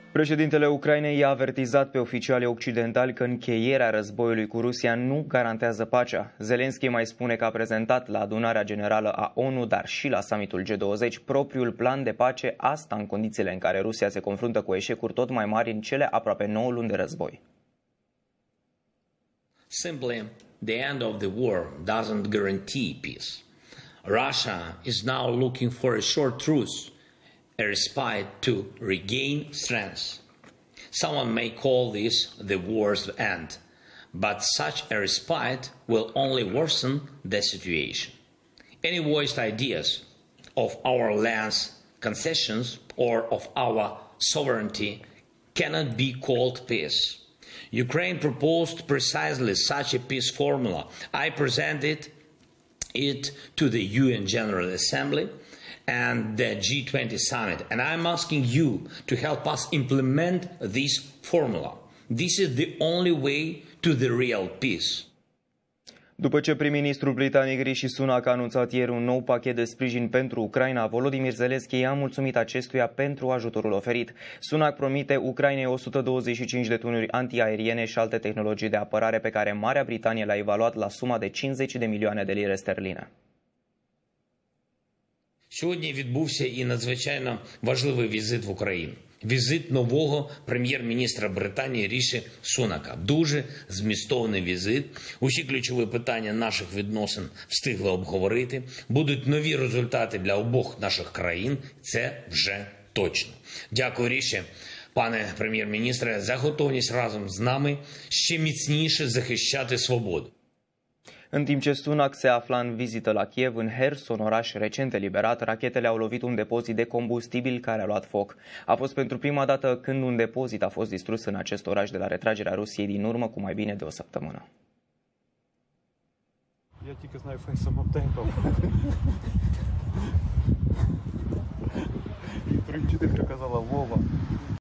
Președintele Ucrainei i-a avertizat pe oficialii occidentali că încheierea războiului cu Rusia nu garantează pacea. Zelenski mai spune că a prezentat la adunarea generală a ONU, dar și la summitul G20, propriul plan de pace, asta în condițiile în care Rusia se confruntă cu eșecuri tot mai mari în cele aproape 9 luni de război. Simply, the end of the war doesn't guarantee peace. Russia is now looking for a short truce, a respite to regain strength. Someone may call this the war's end, but such a respite will only worsen the situation. Any voiced ideas of our land's concessions or of our sovereignty cannot be called peace. Ukraine proposed precisely such a peace formula. I presented it to the UN General Assembly and the G20 summit, and I'm asking you to help us implement this formula. This is the only way to the real peace. După ce prim-ministrul britanic Rishi Sunak a anunțat ieri un nou pachet de sprijin pentru Ucraina, Volodymyr Zelensky i-a mulțumit acestuia pentru ajutorul oferit. Sunak promite Ucrainei 125 de tunuri antiaeriene și alte tehnologii de apărare pe care Marea Britanie le-a evaluat la suma de 50 de milioane de lire sterline. Сьогодні відбувся і надзвичайно важливий візит в Україну. Візит нового прем'єр-міністра Британії Ріші Сунака. Дуже змістовний візит. Усі ключові питання наших відносин встигли обговорити. Будуть нові результати для обох наших країн. Це вже точно. Дякую, Ріші, пане прем'єр-міністре, за готовність разом з нами ще міцніше захищати свободу. În timp ce Sunak se afla în vizită la Kiev, în Herson, oraș recent eliberat, rachetele au lovit un depozit de combustibil care a luat foc. A fost pentru prima dată când un depozit a fost distrus în acest oraș de la retragerea Rusiei din urmă cu mai bine de o săptămână. Я тільки знаю фейсом аптеком. І 3 вчителька казала Вова.